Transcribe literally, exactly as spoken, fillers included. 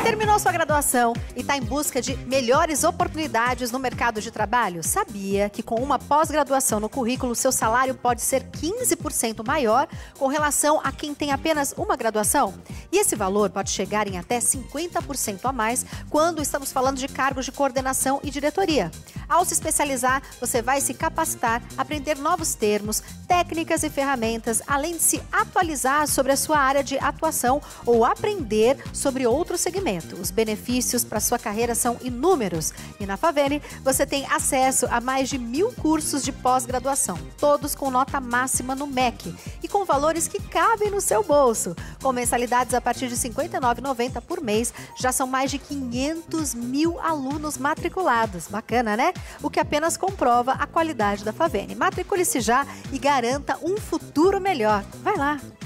Terminou sua graduação e está em busca de melhores oportunidades no mercado de trabalho? Sabia que com uma pós-graduação no currículo, seu salário pode ser quinze por cento maior com relação a quem tem apenas uma graduação? E esse valor pode chegar em até cinquenta por cento a mais quando estamos falando de cargos de coordenação e diretoria. Ao se especializar, você vai se capacitar, aprender novos termos, técnicas e ferramentas, além de se atualizar sobre a sua área de atuação ou aprender sobre outro segmento. Os benefícios para sua carreira são inúmeros. E na Favene, você tem acesso a mais de mil cursos de pós-graduação, todos com nota máxima no M E C e com valores que cabem no seu bolso. Com mensalidades a partir de cinquenta e nove reais e noventa centavos por mês, já são mais de quinhentos mil alunos matriculados. Bacana, né? O que apenas comprova a qualidade da Favene. Matricule-se já e garanta um futuro melhor. Vai lá!